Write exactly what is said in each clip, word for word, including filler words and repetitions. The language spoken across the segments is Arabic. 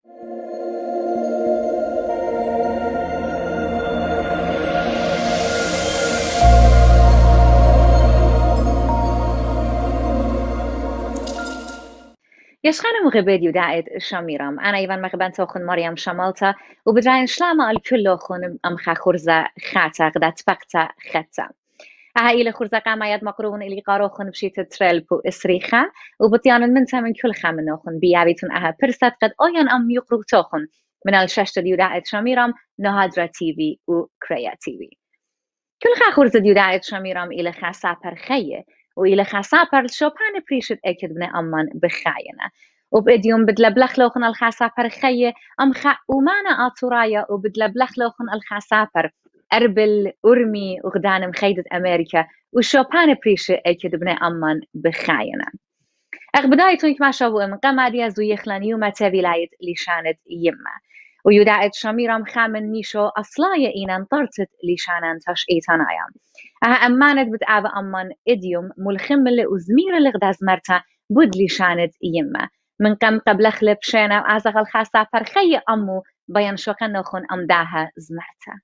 يشخان مغبد يداعد شاميرام أنا إيفان مغبان توخن مريم شمالتا وبدراين شلامة الكل خون أمخا خرزة خاتا قدا تفقتا خاتا أها إلى خرزة قاما يد مقرون إلي قاروخن بشيت تريل بو إسريخا وبطيان منتا من كل خامنوخن بيابيتون أها برسات قد أوين أم يقرو توخن من الشاشة يداعد شاميرام نهادرا تيفي وكريا تيفي كل خا خرزة يداعد شاميرام إلى خاسا برخية وإلى خاسا برشوبان بريشت أكد بن أمان بخاينة وبإديوم بدل بلخلوخن الخاسا برخية أم خا ومانا آتورايا وبدل بلخلوخن الخاسا بر أربل أرمي وغدان مخيدة أمريكا وشوبان بريشت أكد بن أمان بخاينة أغ بدايتون كما شابوا من قمادية زو يخلان يوم تابلاية لشانت يما ويداعد شاميرام خامن نيشو أصلايا إينا انطرتت لشانان تاش إيتانايا أها أمانت بتعابا أمان إديوم ملخم اللي وزمير اللي غداز مرتا بود لشانت يما من قم قبل خلب شانا وعزغ الخاصة فرخي أمو بيان شوكا نوخن أمداها زمرتا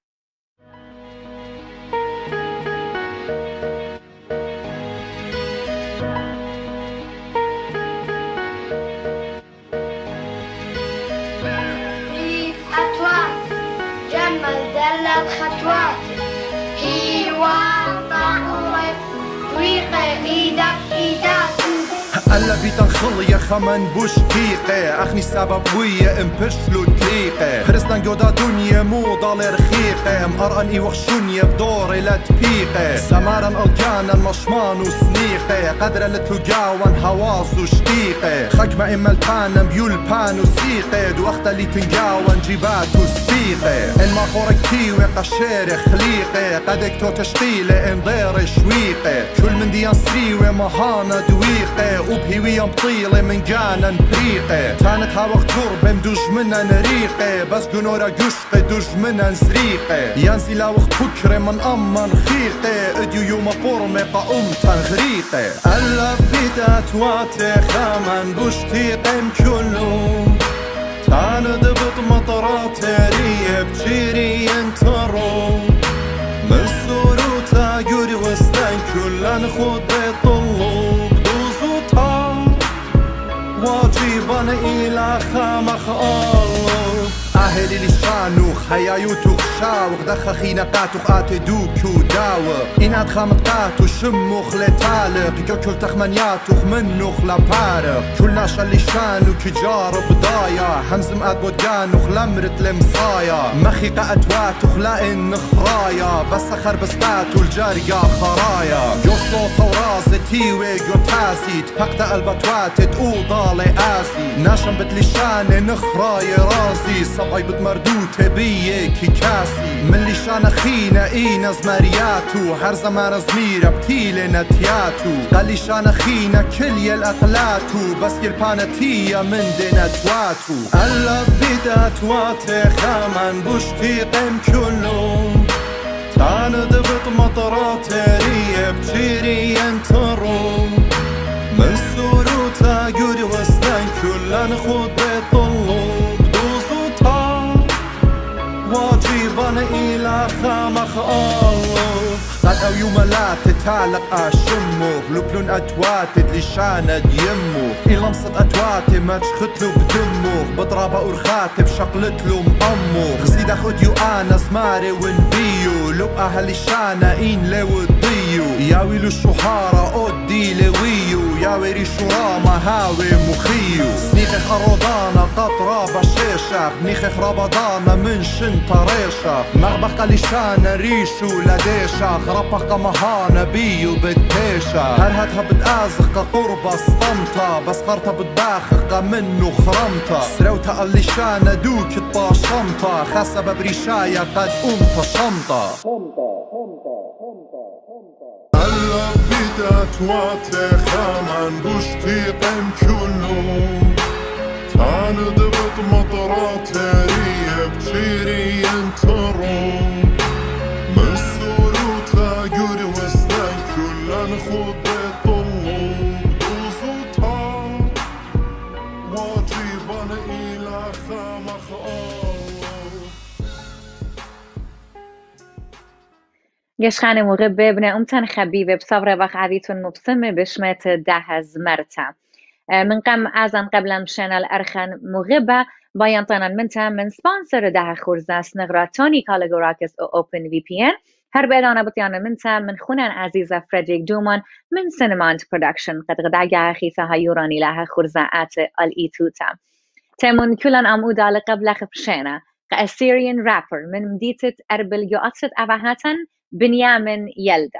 الخطوات هي وطاقوة طريقة إيدك إيدك ألا بيتنخل يا خمن بوش كيقة أخني سبب ويا امبرشلو تليقة خرستان جودا دنيا مو ضال رخيقة مقرقن إي وخشونيا بدوري لا تبيقة سمارن ألقانا المشمان وسنيقة قدر لتلقاوان هواس وشتيقة خكمة إما البانا بيول بان وسيقة دو أختا اللي تنقاوان جيبات وسبيقة إن ما خورك تيوي قشير خليقة قدك تو تشقيلة إن ضير شويقة كل من ديان سريوي مهانا دويقة وبهوية مطيلة من جانا بريقة تانت ها وقت تربة مدوج منا نريقة بس قنورة قشقة دوج منا نسريقة ينزي لا وقت بكرة من أمان خيقة اديو يوم قرمة قاوم تنغريقة ألا بدات واتي خامان بوشتيقة مكلهم تاند بط مطرات ريه بجيري ينترو من سوروتا يوري وستان كلان خود بيطلو واجبان إلى خامخ الله أهلي لشانوخ هيا يوتوخ شاوخ دخا خينقاتوخ آتدوكو داوخ إناد خامت قاتو شموخ لتالق يو كل تخمنياتوخ منوخ لبارق كل ناشا لشانو كجار بدايا همزم أدبودانوخ لمرت لمصايا مخي قاتواتوخ لإن نخرايا بس أخر بسقاتو الجاريا خرايا يو صوت ورازي تيوي يو تاسي تبقت البطواتت أوضالي آسي ناشم بتلشاني نخراي رازي صبعي بتمردوت بيه كاسي من لشان خينا إينا زمارياتو هر زمان زميرة بتيلي نتياتو قال لشان خينا كل يلأقلاتو بس يلبانتية من دينتواتو ألا بدات واتي خامان بوشتي قيم كلهم تاند بط مطرات ريه بجيري ينترو من سوروتا يوري وستان كلان خود بيطلو واجبان إلى خامخ الله قد أو يوم لا تتعلق أشمه لبلون أتواتد لشاند يمه إلمصت أتواتي ما تشختلو بدمه بضربة أرخاتي بشقلتلو مأمه غزيد أخد يو أنا سماري ونبيو لو أهل الشانة إين لو الضيو ياوي للشحارة أودي لويو ياوي ريشو راما هاوي مخيو سنيخخ أرودانا قطرة بشيشة نيخخ ربضانا من شن طريشة مغبخ لشانة ريشو لديشة خربخ مهانة بيو بالتيشة هرهتها بتآزخ قربة سطمتا بس خرطة بتباخخ منو خرمتا سروتا اللشانة دوك الطاشمتا خاصة ببريشاية قد أمتا شمتا ألا بدات واتي خامان بوشتي قيم كلهم تاند بط مطرات ريه بجيري ينترو من سوروتا يوري وستان كلان خود بيطلو بدوزوتا واجبان إلى إلى خامخ الله يشخاني مغبة بنا أمتن خبيبة بصبر بخ عديتون مبسمة بشمت دهز مرتا من قم أزن قبل مشانا الأرخن مغبة باينطانا منتا من سبانسر ده خورزاس نغرا توني كاليغوراكس أو أوبن في بي إن هر بيدانا بطيانا منتا من خونان عزيزة فريدريك دومان من سينمانت برودكشن قد غداقا خيسا هايوراني لها خورزاات الإيتوتا تيمون كلان أمودا لقبل خبشانا كأسيريان رابر من مديتة أربل يؤسد أبهاتا بنيامن يلدا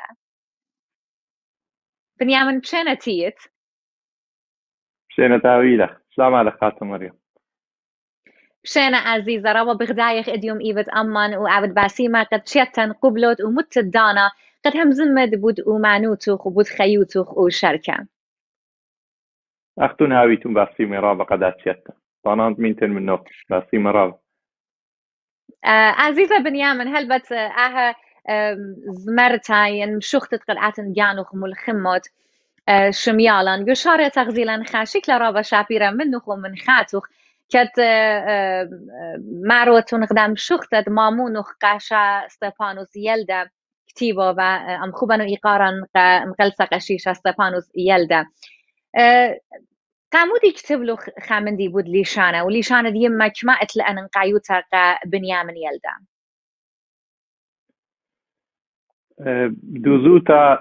بنيامن بشانا تيت بشينا تاويلة سلام على خاتم مريم بشانا عزيزة روا بغدايخ اديوم ايبت امان وعبد باسيما قد شيتن قبلوت ومت الدانا قد هم زمد بود ومانوتوخ وبود خيوتوخ وشركة أختون هاويتون باسي مرابة قد أتشيتا طانانت مينتن من نوك باسي مرابة آه عزيزة بنيامن هل بت اها زمرتاين مشوختت قلعاتن جانوخ ملخموت آه شميالان يشارة تغزيلا خاشيك لرابة شابيرا منوخ ومن خاتوخ كت معروتون قدام شختت مامونوخ قاشا ستيفانوس يلدا كتيبو و ام خوبانو إيقارن مقلسة قشيشة ستيفانوس يلدا قامودي كتب له خامندي بود ليشانة وليشانة دي ما كما اتلقى نقايوتا بنيامن يلدا دوزوتا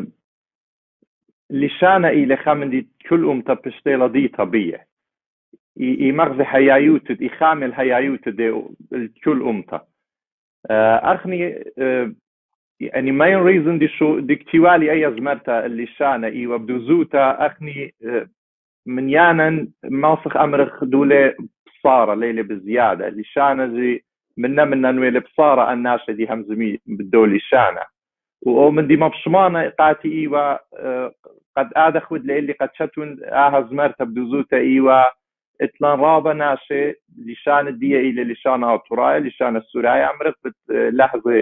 لشانة إلى خامندي كل أمتا بشتيلا دي طبيعي إي مغزي حيايوت إي خامل حيايوت دي كل أمتا أخني يعني main reason دي شو دي كتوالي أي زمرتا اللي شانة إي وبدوزوتا أخني من يانا ماسخ أمرخ دولة بصارة ليلة بزيادة اللي شانة زي منا منا نويلة بصارة الناشة دي همزمي بالدولي شانة ومن دي مبشمانة قاتي إيوا قد آدخود لإلي قد شتون آها زمرتا بدوزوتا إيوا إتلان رابا ناشة لشانة دي إلي لشانة أطرايا لشانة السورية أمرخ لحظة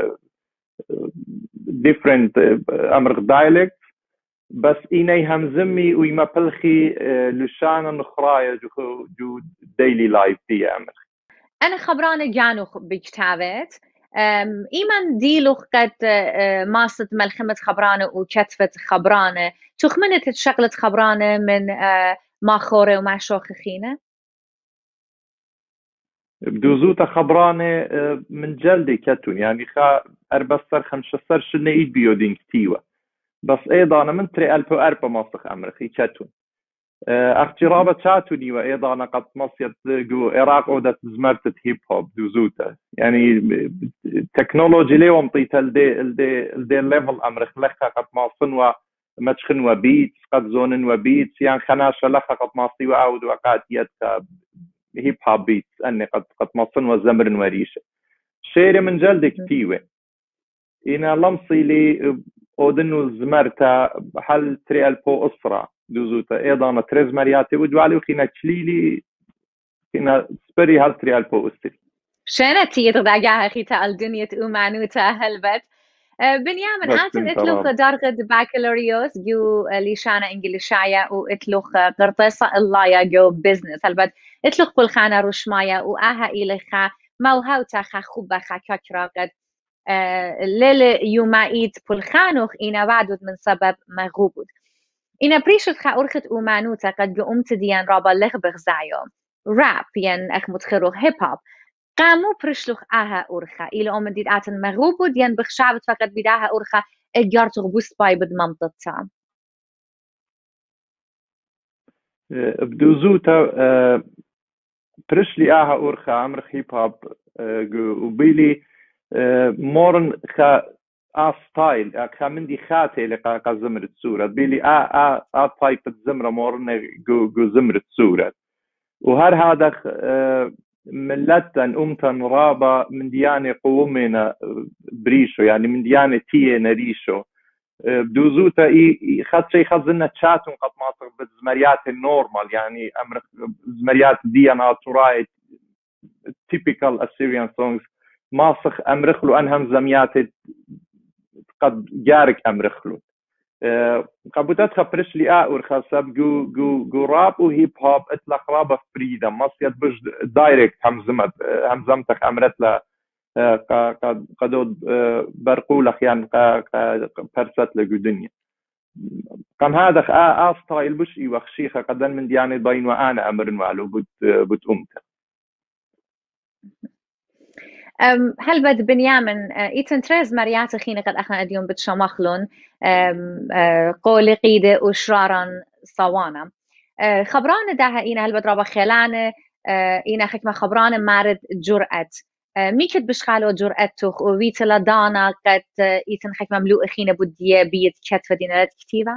different أمرخ dialect بس إني همزمي ويما بلخي لشانة نخرايا جو جو daily life دي أمرخ أنا خبرانة جانوخ بكتابت إيمان ديلوخ قد ماست ملخمة خبرانة وكتفت خبرانة تخمنت شغلت خبرانة من ماخورة ومع شوخخينة بدوزوتا خبرانة من جلدي كتون يعني خا أربع سر خمسة سر شنة إيد بيودين كتيوة بس أيضا أنا من تري ألف وأربع ماسخ أمريكي كتون أختي رابط شاتوني وأيضا أنا قد مصيت جو إراق أودت زمرت هيب هوب دوزوتا يعني تكنولوجي ليه ومطيت الدي الدي الدي ليفل أمريك لخا قد ماصن ومتشخن وبيتس قد زونن وبيتس يعني خناشة لخا قد ماصي وعود وقات يدك هيب هوب بيتس أني قد قد ماصن وزمر وريشة شيري من جلد كتيوة إنا لمصي لي أودنو زمرتا حل تري ألفو أسرة دوزوتا أيضا تريز مرياتي ودوالي وخينا تشليلي خينا سبري هل تري ألفو أسري شانتي يتغداقاها خيتا الدنيا ومعنوتا هلبت بنيامن آتن اتلوخ دارغد باكالوريوس جو ليشانا انجليشايا واتلوخ قرطيسة اللايا جو بيزنس هلبت اتلوخ بالخانة روشمايا وآها إليخا موهوتا خا خوبا خا كاكرا قد ليلة يومايت بالخانوخ إنا بعدود من سبب مغوبود إنا بريشت خا أرخت أمانوتا قد قمت ديان رابا لغبغ زايو راب ين أخ متخروخ هيب هوب قامو برشلوخ آها أورخا إلى أم ديد آتن مغوبو ديان بخشابت فقط بداها أورخا إجارتو غبوست باي بد ممتطا بدوزوتا برشلي آها أورخا عمر هيب هوب وبيلي مورن خا آ ستايل خا مندي خاتي لقا قا زمرة سورة بيلي آ آ آ تايب الزمرة مورن جو جو زمرة سورة وهر هذا ملتن أمتن رابا من ديانة قومنا بريشو يعني من ديانة تينا ريشو بدوزوتا إي خد شي خزنا تشاتون قد ماصر بالزمريات النورمال يعني أمر زمريات ديانا ترايت typical Assyrian songs ماسخ أمرخلو أنهم زميات قد جارك أمرخلو قبوتات خبرش لي آور خاصب جو جو جو راب وهيب هوب اطلق رابة فريدة مصيد بج دايركت همزمت همزمتك أمرت لا قدود برقولة يعني برست لجو دنيا كان هذا آستايل بش يوخشيخة قدن من دياني ضين وأنا أمر والو بت بتأمته هل بد بنيامن إيتن تريز مريات خينة قد أخنا اليوم بتشمخلون قول قيدة وشرارا صوانا خبران داها إينا هل بدرابا خلانة إينا حكمة خبران مارد جرأة ميكت بشخالو جرأتك وويتلا دانا قد إيتن حكمة ملوء خينة بدية بيت كتفة دينالات كتيبة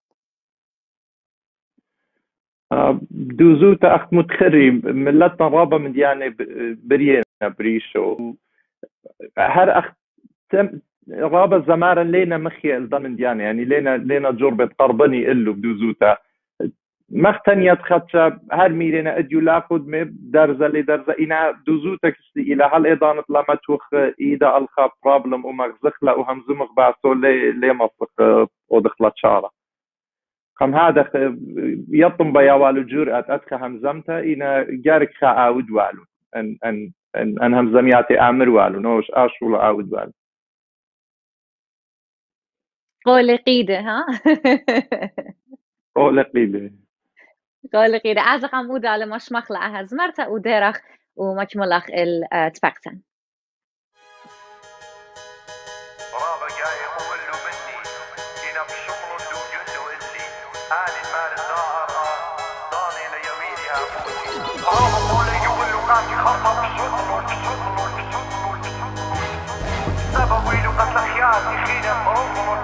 دوزو تأخت متخري ملتنا رابا من دياني برينا بريشو هر أخت رابا زمارا لينا مخي الضمن دياني يعني لينا لينا جربة قربني إلو بدوزوتا مختن يتخدش هر ميرينا اديو لاخد مب درزة لدرزة إنا دوزوتا كسي إلى هل إضانت لما توخ إيدا ألخا برابلم ومغزخلا وهمزمخ باسو لي لي مصخ ودخلت شارة خم هذا يطم بيوالو جرأة أدخى همزمتا إنا جارك خا عاود والو أن أن أن أن همزمياتي أمر والو نوش أشول عاود والو قول قيدة ها قول قيدة قول قيدة أعزق عمود على مش مخلع هزمرتا وديرخ ومكملخ التفاكتن رابا جاي قولو مني إنا بشمر دو جلو إلي آل المال الدار داني ليويري هابوتي رابا قولي يقولو قاتي خطا بشمر بشمر بشمر سبب ويلو قتل خياتي خينا مرمر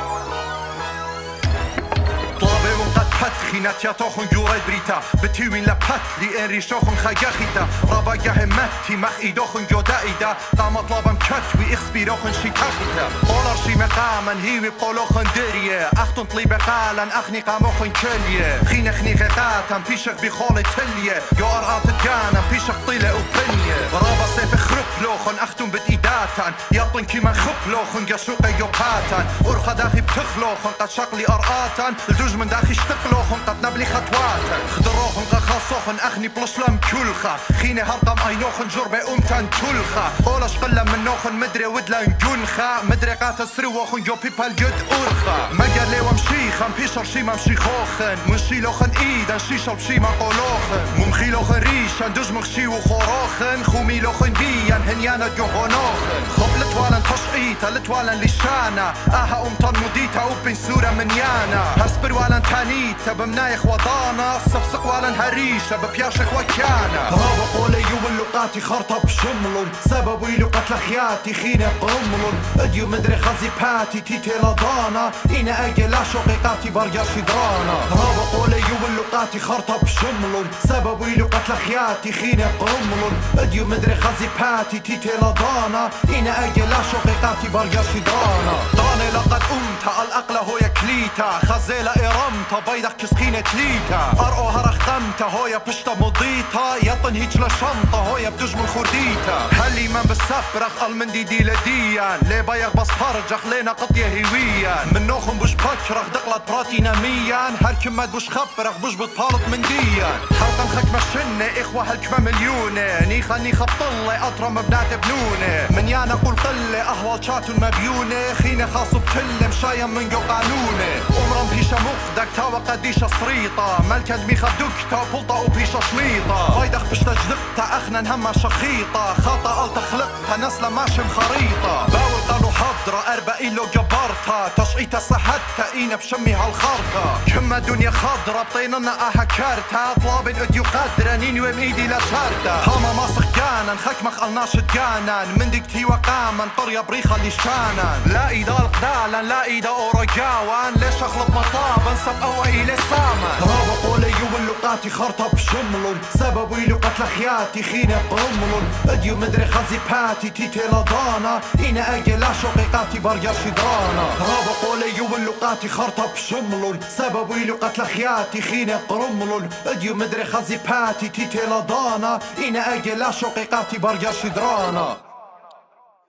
طلبي وقت فتخي نتياتوخن جوري بريتا بتيوين لبتلي انري شوخن خياخيتا رابا يهمتي مخ ايدوخن جودا ايدا قام طلبم كتوي اخسبيروخن شيكاخيتا قولر شي مقاما هيوي بقولوخن دريه اختن طليبه قالا اخني قاموخن كليه خين اخني غيقاتم بيشخ بخول تليه يو ارقات الجانا بيشخ طيلة وبنيه رابا سيف خربلوخن اختن بدايداتن يطن كيما خبلوخن قشوقي يوباتن ارخا داخي بتخلوخن قد شقلي ارقاتن الجوج من داخي اشتقلوخن قد نبلي خطواتن خضروخن قد خاصوخن اخني بلشلم كلخا خيني هرقم اينوخن جربي امتن تلخا قولش قلة من نوخن مدري ودلن جنخا مدري قات سروخن جو بيبال جد ارخا مقال لي ومشيخن بيشر شي ممشي خوخن منشيلوخن ايدن شيشر بشي ما قولوخن ممخيلوخن ريشن دجمخ شي وخوروخن خوميلوخن بيان هنيانا جوهونوخن خب لتوالن تشقيتا لتوالن لشانا اها امتن مديتا وبين سورة من يانا هسبر والن تانيتا بمنايخ وضانا سبسق والن هريشة ببياشخ وكانا رابا قولي يولقاتي خرطة بشملون سبب ويلو قتل خياتي خينة قملون اديو مدري خزي باتي تيتي لضانا إنا اجي لا شقيقاتي برجا شدرانا رابا قولي يولقاتي خرطة بشملون سبب ويلو قتل خياتي خينة قملون اديو مدري خزي باتي تيتي لضانا إنا اجي لا شقيقاتي برجا شدرانا داني لقد امتا الأقل هو يكليتا خزيلة إرمتا بيدك كسكينة تليتا أرقوها رختمتا هويا بشتا مضيتا يطن هيج لشنطة هويا بدجم خرديتا هلي من بسفرخ المن دي دي لديان لي بيغ بس فرجخ لينا قطية هويان من نوخن بش بكرخ دقلت براتينا ميان هر كمد بش خبرخ بش بطالط من ديان حلقا خكمة شنة إخوة هالكمة مليونة نيخا نيخا بطلة أطرم بنات بنونة من يانا قول قلة أهوال شاتون مبيونة خينة خاصو بتلة مشايا من جو قانونة أمرم بيشا مقدك تاوى قديشة صريطة ملكا دميخة دكتا وبلطة وبيشا شليطة بيدخ بشتا جدقتا أخنا نهمة شخيطة خاطة ألتا خلقتا نسلة ماشم خريطة باول قالوا حضرة أربع إلو جبرتا تشعيتا سحدتا إينا بشمي هالخرطة كما دنيا خضرة بطيننا أها كارتا طلابن أديو قدرة نيني وم إيدي لا شارتا هاما ماسخ جانان خكمخ الناشد جانان من ديكتي وقاما طريا بريخة لشانان لا إيدا القدالا لا إيدا أورجاوان ليش أخلط مطابا سب أوى إلي سامان رابا قولي يولقاتي خرطة بشملون سبب ويلو قتل خياتي خينة قملون اديو مدري خزي باتي تيتي لضانا إنا أجي لا شقيقاتي برجا شدرانا رابا قولي يولقاتي خرطة بشملون سبب ويلو قتل خياتي خينة قملون اديو مدري خزي باتي تيتي لضانا إنا أجي لا شقيقاتي برجا شدرانا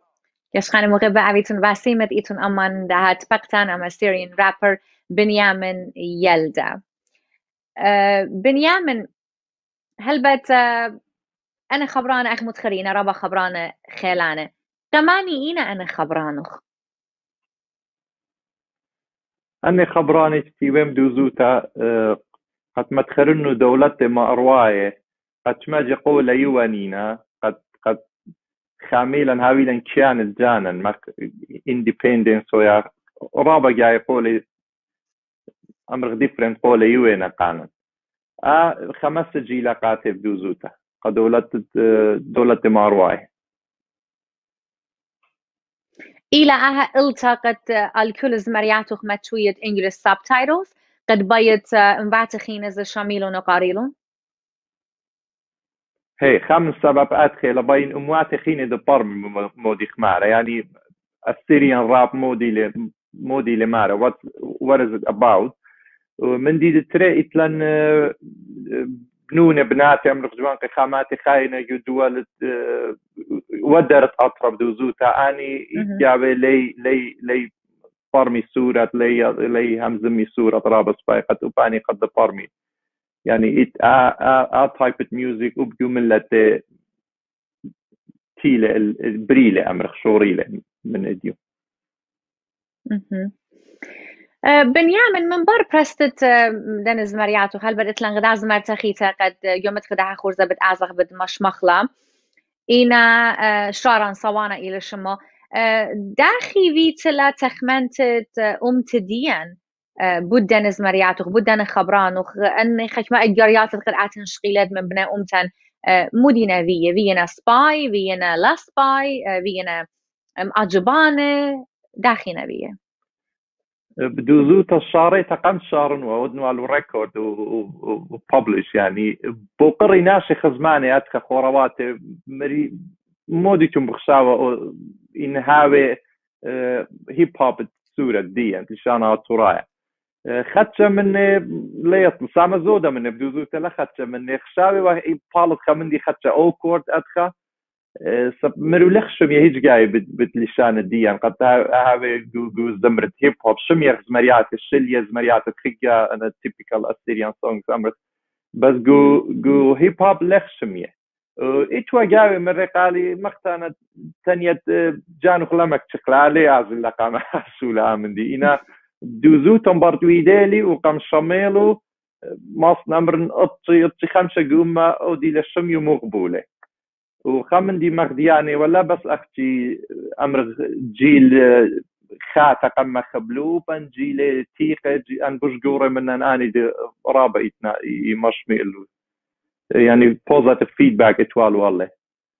يشخان مغبة أبيتون باسيمت إيتون أمان دهات بقتان أم Assyrian rapper بنيامن يلدا. أه بنيامن هل بات أه أنا خبرانة أخ متخرينة ربا خبرانة خيلانة كماني إينا أنا خبرانخ أني خبراني تيوم دوزوتا أه قد متخرنو دولتي ما أروايه قد ما قولة يوانينا قد قد خاميلا هاويلا كانت جانا مك independence ويا رابا جاي قولي أمر ديفرنت قولة يوانا قانا آه خمس جيلة قاتب دوزوتا قد دولت دولة ما أروايه إلى أها التقت الكل زمرياتوخ متشوية إنجليز سابتايتلز قد بيت انبعتخين إذا شاميلون وقاريلون هي خمس سبب أدخل بين أموات خيني دبار مودي خمارة يعني Assyrian rap مودي ل مودي لمارة what what is it about من دي ترى إتلان بنونة بناتي أمر خجوان قخاماتي خاينة جدول ودرت أطرب دوزوتا أني إجابة لي لي لي فرمي سورة لي لي همزمي سورة رابط بايقة وباني قد فرمي يعني it a a a type of music وبدو ملة تيلة البريلة أمر خشوريلة من إديو. بنيامن من بار برستت دنز مرياتو هل بدت لن غدا زمر تخيتا قد يومت خداها خورزة بد أعزق بد مش مخلا إنا شاران صوانا إلى شما داخي فيتلا تخمنتت أم تديان بود دنز مرياتو بود دن خبرانو أن خشما إجاريات القرآت نشغيلات من بنا أمتن مدينة فيه فينا سباي فينا لا سباي فينا أجبانة داخينا فيه بدوزوت الشاري تقن شارن وودنوا على ريكورد وببلش يعني بوقري ناشي خزماني أدخل خوروات مري موديتم بخشاوة إن هاوي هيب هوب سورة دي أنت شانا ترايا خدشة من ليط سامة زودة من بدوزوت لا خدشة من خشاوي وهي بالط خمندي خدشة أوكورد أدخل مرو لخشم يهيج جاي بتلشان الديان قد هاوي جو جو زمرت هيب هوب شمير زمريات الشلية زمريات تخيجا أنا typical Assyrian songs أمرت بس جو جو هيب هوب لخشمية إتوا جاي من رقالي مختانة تانية جانو خلامك شكلالي عزل لقام حسولة من دي إنا دوزوتهم برضو يدالي وقام شميلو ماس نمرن أطي أطي خمسة جومة أو دي لشميو مقبولة وخمن دي مغدياني ولا بس أختي أمر جيل خاتا قم خبلو بان جيل تيقة أن بشجورة من أن أنا دي رابع إتنا يمشمي إلو يعني positive feedback إتوال والله.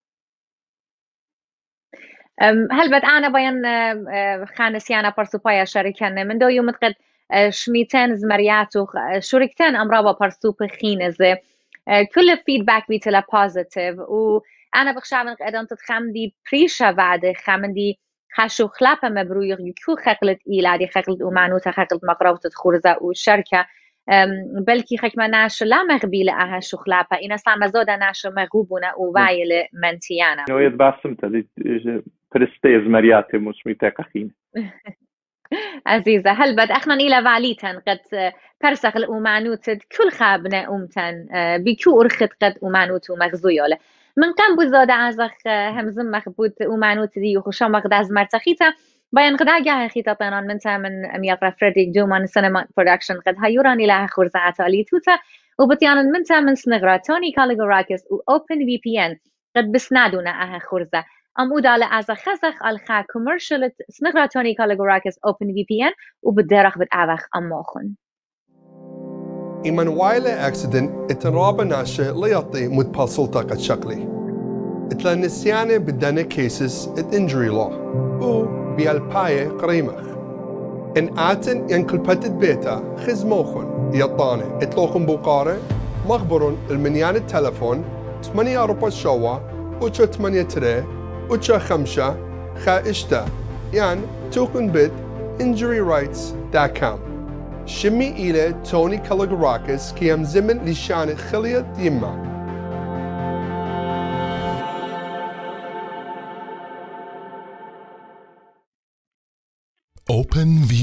هل بد أنا بيان خانسيانا برسوبايا شركة من دو يوم قد شميتين زمرياتو شركتين أمرابا برسوب خينزة كل feedback بيتلا positive و أنا بخشى من قدام تتخمدي بريشة بعد خمدي خشو خلاپة مبرويغ يكو خقلت إيلادي خقلت ومعنوتا خقلت مقراوتة خورزة والشركة بلكي خكما ناش لا مغبيلة أها شو خلاپة إنا سامة زودة ناش مغوبونا ووايلة منتيانا نو يتباسمتا دي برستيز مرياتي مش ميتاك أخين عزيزة هل بد أخنا إلى فاليتن قد برسخ الأمانوتد كل خابنا أمتن بكو أرخت قد أمانوتو مغزويولة من كان بزادة عزخ همزم مخبوط أمانوت دي وخشام مقداز مرتخيتا بيان قد عجاها خيطة طينان منتا من أمياقرا فريدريك دومان سينما برودكشن قد هايوراني لها خورزعات أليتوتا وبطيانا منتا من سنغرا توني كاليغوراكس و أوبن في بي إن قد بسنادونا أها خورزة أم أودالة عزخ خزخ الخا كوميرشل سنغرا توني كاليغوراكس أوبن في بي إن وبدرخ بتعوخ أموخن إيمان وايلة أكسيدنت اتنرابا ناشا ليعطي متباصلتا قد شكلي اتلا نسيانة بدانا كيسس ات انجري لو و بيالباية قريمخ إن آتن ينكل باتت بيتا خزموخن يطاني اتلوخن بوقارة مخبرون المنيان التلفون ثمانية أربعة شوا وشو ثمانية تري وشو خمسة خا إشتا يعني توكن بيت injury rights dot com شمي إلى توني كاليغوراكس كيام زمن لشان خلية يما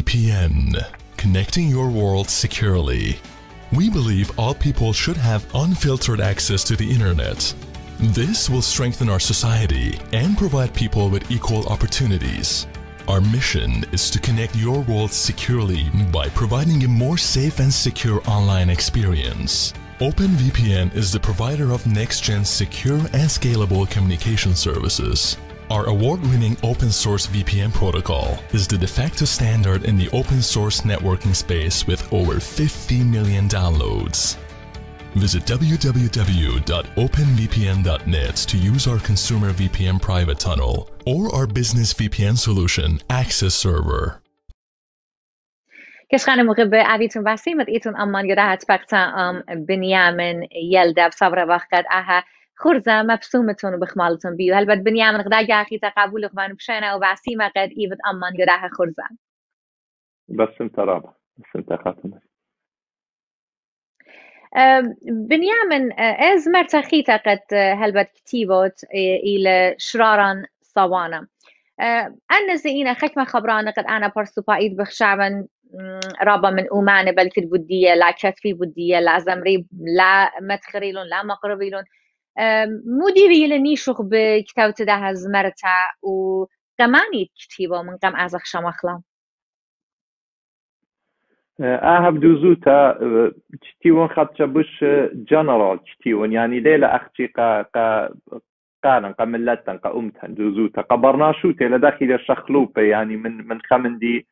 P N, connecting your world securely. We believe all people should have unfiltered access to the internet. This will strengthen our society and provide people with equal opportunities. Our mission is to connect your world securely by providing a more safe and secure online experience. OpenVPN is the provider of next-gen secure and scalable communication services. Our award-winning open-source V P N protocol is the de facto standard in the open-source networking space with over fifty million downloads. Visit w w w dot open v p n dot net to use our consumer V P N private tunnel or our business V P N solution, Access Server. كش خانم غب أبيتون بسيمة إيتون أمان يدهت بقتا أم بنيامن يلدب صبر وقت أها خرزة مبسومتون وبخمالتون بيو هل بد بنيامن غدا جاخي تقابل غبان بشينا وبعسيمة قد إيفت أمان يدها خرزة بس انت رابع بس انت خاتمة بنيامن از مرتخيتا قد هل بد كتيبوت إلى شرارا صوانا أنا زينا خكمة خبرانة قد أنا برسو بايد بخشعبا رابا من أومان بلكت بودية لا كتفي بودية لا زمري لا مدخريلون لا مقربيلون مديري لنيشوخ بكتابة ده هزمرتا وقماني كتيبه من قم أزخ شمخلا أهب دوزوتا كتيون خدش بش جنرال كتيون يعني ليلة أختي قا قا قارن قا ملتن قا أمتن دوزوتا قا برناشوتي لداخل الشخلوبة يعني من من خمن دي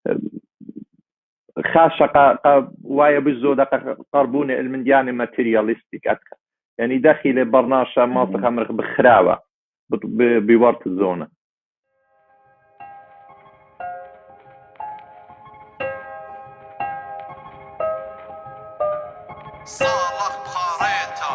خاشة قا قا وايا بزودة قا قربون المندياني ماتيرياليستيك أتكا يعني داخل برناشة ماسخ أمرخ بخراوة بورت الزونة صالح بخاريتا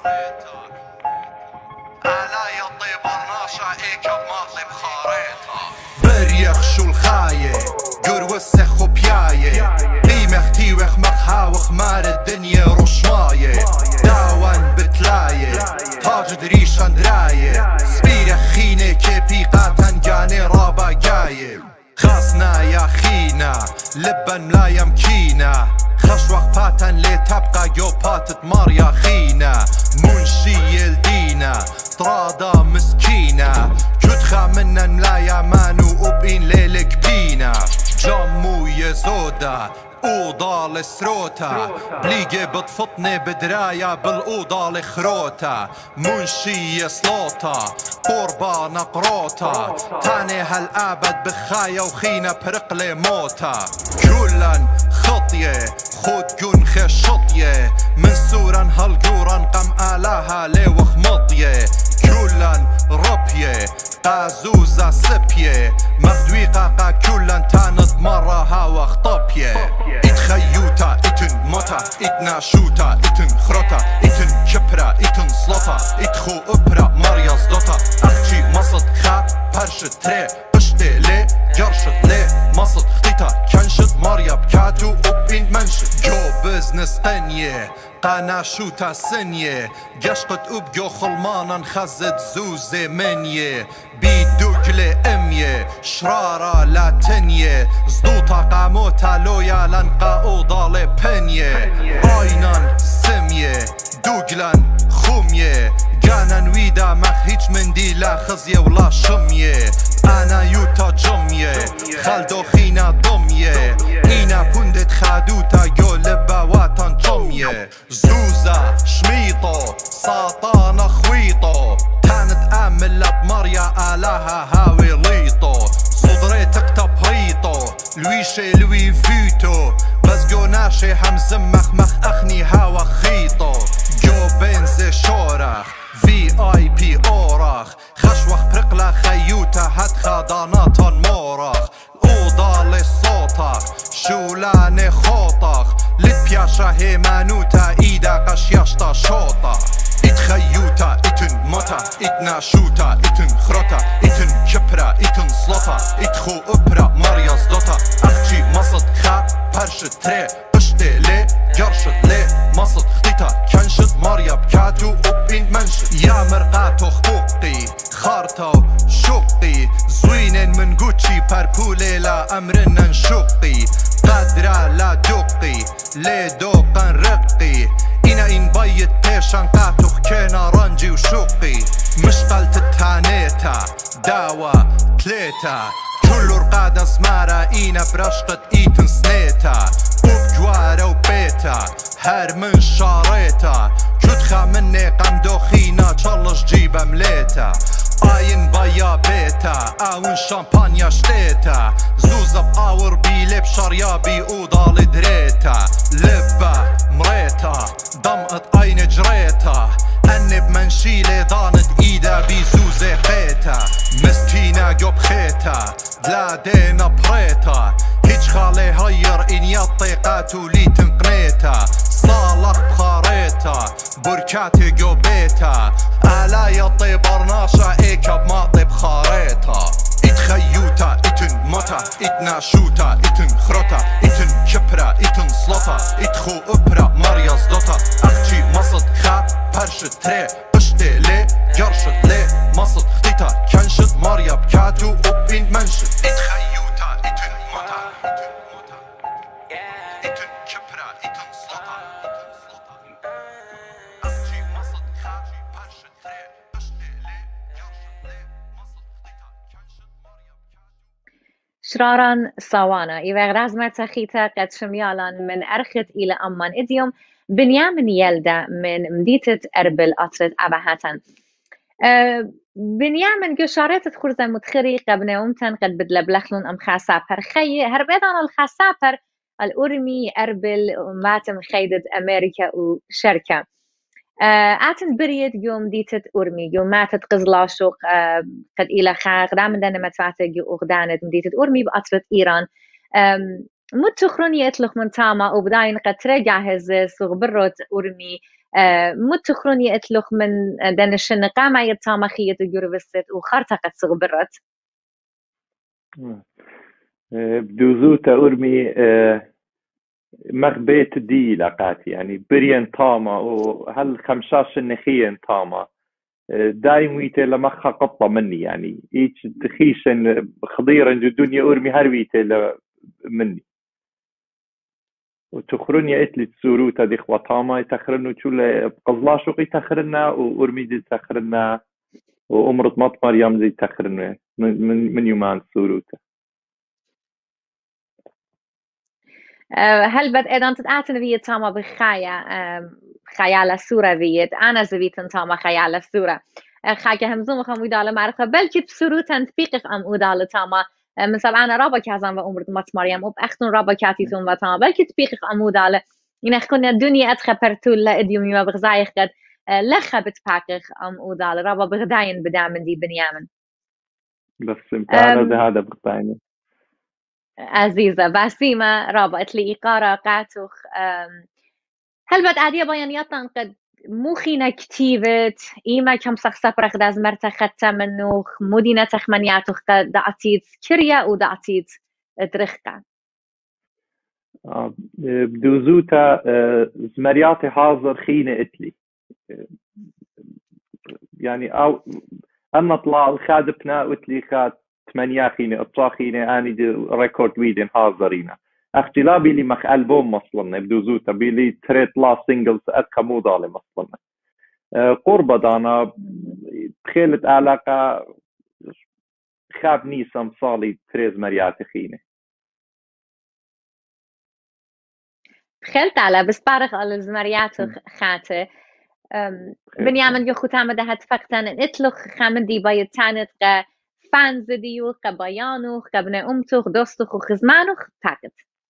ألا يطي برناشة إيكا بماطي بخاريتا بريخ شو الخاية قر وسخ وبياية قيمة ختيوخ مخاوخ مار الدنيا رشماية داوان بتلاية تاج دريشان دراية سبيرة خينة كيبي قاتن جاني رابا جاية خاصنا يا خينا لبن ملايا مكينا خشوخ باتن لي تبقى جو باتت ماريا خينا منشي الدينا طرادة مسكينة كتخا منا ملايا مانو وبين ليلك بينا جامو يزودا أوضة لسروتا بليجي بتفطني بدرايا بالأوضة لخروتا منشي يسلوتا قربة نقروتا تاني هالأبد بخايا وخينا برقلي موتا كلن خطية خود كن خشطية من سورا هالقورا قم آلاها ليوخ مطية كلن ربية قازوزة سبية مخدويقة قا كلن تاند مرة هاوخ طبية اتخيوتا اتن موتا اتناشوتا اتن خروتا اتن كبرا اتن سلطا اتخو ابرا مريا زدوتا اخجي مصد خا برشت تري قشتي لي جرشت لي مصد خطيتا كنشت مريا بكاتو وبين منشت جو بزنس قنية قانا شوتا سنية قشقت وبجو خلمانا خزت زوزي منية بيدوكلي امية شرارة لاتنية زدوتا قاموتا لويا لنقا اوضالي بنية اينان سمية دوغلان خومية قانا ويدا مخ هيج من دي لا خزية ولا شمية انا يوتا جمية خالدو خينا ضمية اينا بندت خادوتا يو لباواتان جمية زوزة شميطو ساطانا خويطو كانت املة بمريا آلاها هاوي ليطو صدري تكتب ريطو لويشي لوي فيتو بس جو ناشي همزم مخ مخ اخني هاوا خيطو جو بنزي شورخ في اي بي اورخ خشوخ برقلة خيوتا هات خاداناتا مورخ اوضا لصوتخ شولاني خوطخ لتبياشا هيمانوتا ايدا قشياشتا شوطخ اتخيوتا اتن موتا اتناشوتا اتن خروتا اتن كبرا اتن سلطا اتخو ابرا مريا زدوتا اخجي مصد خا برشت تري قشتي لي جرشت لي مصد خطيتا كنشت مريا بكاتو وبين منشت يا مرقاتو خبوقي خارتو شوقي زوينين من جوتشي باربولي لا أمرنا نشقي قادرة لا دقي لي دوقا رقي إنا إن بيت بيشان قاتوخ كينا رنجي وشقي مش قلت التانيتا داوة تليتا كل رقادة سمارة إينا برشقة إيتن سنيتا وبجوارة وبيتا هر من شاريتا كتخا مني قندوخينا تشلش جيبا مليتا آين بايا بيتا آون شامبانيا شتيتا زوزة بآور بي لب شريابي أوضالي دريتا لبا مريتا ضمقت آين جريتا أني بمنشيلي ضانت إيدا بي زوزي قيتا مسكينة جوب خيتا دلا دينا بريتا هيج خالي هير إن يطيقاتو لي تنقنيتا صالح بخاريتا بركاتي جو بيتا ألا يطي برناشا إيكا بماطي بخاريتا إتخيوتا إتن متا إتنا شوتا إتن خروتا إتن كبرا إتن سلطا إتخو أبرا ماريا زدوتا أختي مصد خا برشت تري قشتي لي جرشت لي مصد خطيتا كنشت ماريا بكاتو وبين منشت إتخيوتا إتن متا إتن كبرا إتن سلطا أختي مصد خا برشت تري قشتي لي جرشت لي مصد خطيتا كنشت ماريا شرارا صوانا إذا غرازمة تخيتا قد شميالا من أرخت إلى أمان إديوم بنيامن يلدا من مدينة أربل أطرت أبهاتا أه بنيامن قشارات تخرزة متخري قبنا ومتن قد بدل بلخلون أم خاسابر خي هربيدان الخاسابر الأورمي أربل ماتم خيدة أمريكا وشركة آتن بريد يوم ديتت أورمي يوم ماتت قزلاشوق أه قد إلى خاق دامن دانا متفاتق أغدانت مديتت أورمي بأطرت إيران مت تخروني يتلخ من تاما وبداين قد ترجع هز صغ بروت أورمي مت تخروني يتلخ من دانا الشنقا ما يتاما خيط الجورفست وخارتا قد صغ بروت بدوزوتا أورمي مغبيت دي لقاتي يعني بريان تاما وهل خمساش النخيين تاما دايم ويته لمخا قطة مني يعني إيش تخيشن خضيرا جو دنيا أورمي هرويته مني وتخرني اتلي تسوروتا دي خواطاما يتخرنو تشول بقزلاشو قي تخرنا وأورمي دي تخرنا وأمرت مطمر يمزي تخرنا من, من, من يومان سوروتا هل بد ايضا تتعاتن بيه تاما بخايا خيال السورة بيت انا زبيتن تاما خيال السورة خاكا همزوم خم ودالة معرفة بلكي بسروتن تبيقف ام ودالة تاما من سبعانا رابا كازان و امرد مات مريم وب اختن رابا كاتيتون وتاما بلكي تبيقف ام ودالة يعني اخكونا الدنيا اتخبرتو لا اديومي ما بغزايخ قد لخا بتباقف ام ودالة رابا بغداين بدامن دي بنيامن بس امتعنا ده هذا بغداين عزيزة باسيمة رابط لي إقارة قاتوخ هل بد عادية بيانياتنا قد موخينا كتيبت إيما كم سخصفرق داز مرتخت منوخ مدينة تخمنياتوخ قد دعتيت كريا ودعتيت درخقة بدوزوتا زمرياتي حاضر خينة اتلي يعني أو أما طلع الخادبنا اتلي خاد ثمانية خينة اطراخينة اني دي ريكورد ويدين حاضرينه اختلابي لي مخ ألبوم مصلنا بدوزوتا بيلي تريت لا سينجلز اتكا موضالي مصلنا أه قربة دانا بخيلت علاقة خاب نيسا مصالي تريز مرياتي خينة بخيلت على بس بارخ على الزمريات خاته بنيامن يو ختامة ده هتفقتن اتلخ خامدي بايد تانت غا فانز ديو قبيانو قبنا أمتو دوستو خزمانو تاكت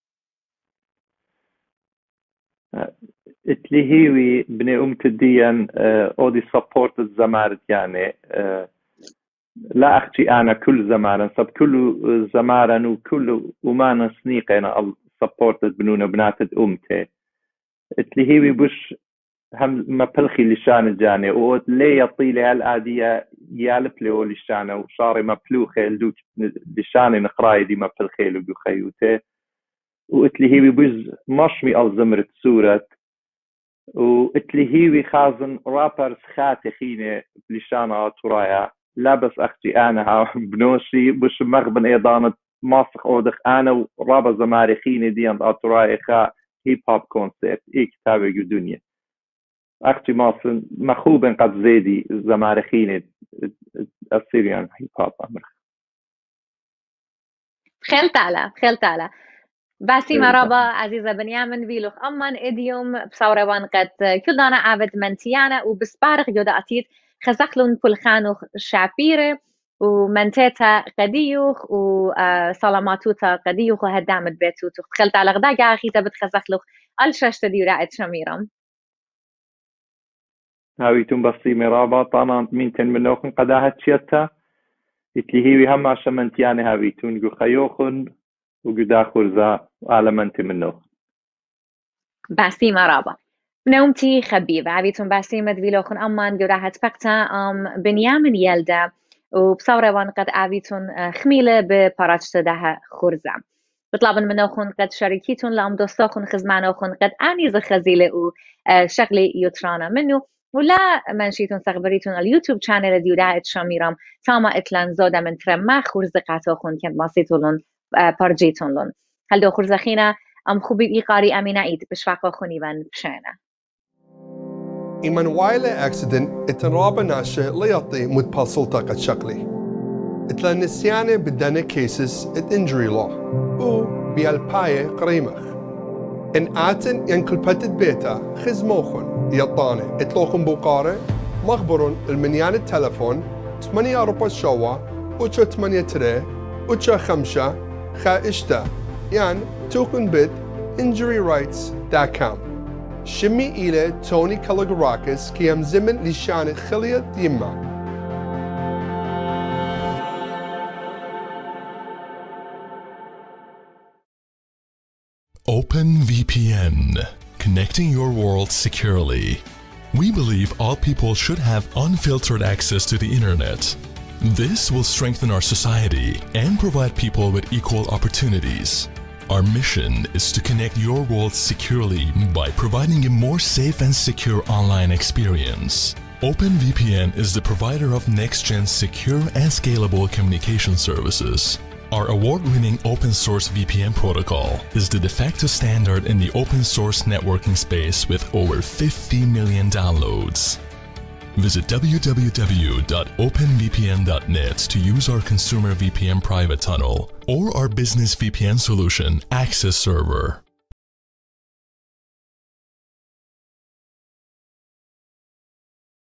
اتلهيوي بني أمت ديان اودي سبورت الزمارت يعني لا أختي أنا كل زمارن سب كل زمارن وكل ومانا سنيقنا سبورت بنونا بناتد أمتي اتلهيوي بش هم ما بلخي لشان الجاني و لي يطيلي هالآدية يالب لي ولشانه وشاري ما بلوخي لدوك لشاني نقراي دي ما بلخي لدو خيوته واتلي هيوي بز مشمي الزمرت سورة واتلي هيوي خازن رابرز خاتي خيني لشانه ترايا لا بس أختي أنا بنوشي بش مغبن إيضانة ماسخ أودخ أنا ورابا زمارخيني دي عند أطراي خا هيب هوب كونسيرت إيه كتابة دنيا أختي ماسن مخوبن قد زيدي زمارخيني Assyrian هيب هوب أمرخ خيل تعالى خيل تعالى باسي مرابا عزيزة بنيامن بيلوخ أمان إديوم بصورة وان قد كلنا عابد منتيانا وبسبارغ يودا أتيت خزخلون كل خانوخ شعبيرة ومنتيتا قديوخ وصلاماتوتا قديوخ وهدامت بيتوتوخ خلت على غدا قاخيتا بتخزخلوخ الشاشة دي راعد شميرم هاويتون بسي مرابا طانا مينتن منوخن قداها تشيتا اتلهيوي هم عشان منتياني هاويتون جو خيوخن وقدا خرزا علمنتي منوخ باسي مرابا نومتي خبيبة عبيتون باسي مدفيلوخن أمان قراهت بقتا أم بنيامن يلدا وبصورة وان قد عبيتون خميلة بباراتش دها خرزة بطلبن منوخن قد شركيتون لأم دوستوخن خزمانوخن قد آنيز خزيلة وشغلي يترانا منو ولا منشيتون سخبريتون اليوتيوب channel ديوداعت شاميرام تاما اتلان زودا من ترمى خرزة قاتوخن كنت ماسيتولون بارجيتون لون هل دو خرزة خينا أم خوبي إيقاري أمينة إيد بشفاقو خونيوان بشينا إيمان وايلة أكسيدنت اتنرابا ناشا ليطي متباصلتا قد شقلي اتلا نسيانة بدنا كيسس ات انجري لو و بيالباية قريمخ إن آتن ينكل بتت بيتا خزموخن يطاني اتلوخن بوقارة مخبرون المنيان التلفون ثمانية أربعة شوا وشو ثمانية تري وشو خمسة خا إشتا يعني توكن بيت injury rights dot com شمي إلى توني كالغراكس كي يم زمن لشان خلية يما OpenVPN, connecting your world securely. We believe all people should have unfiltered access to the internet. This will strengthen our society and provide people with equal opportunities. Our mission is to connect your world securely by providing a more safe and secure online experience. OpenVPN is the provider of next-gen secure and scalable communication services. Our award-winning open-source V P N protocol is the de facto standard in the open-source networking space with over fifty million downloads. Visit w w w dot open v p n dot net to use our consumer V P N private tunnel or our business V P N solution, Access Server.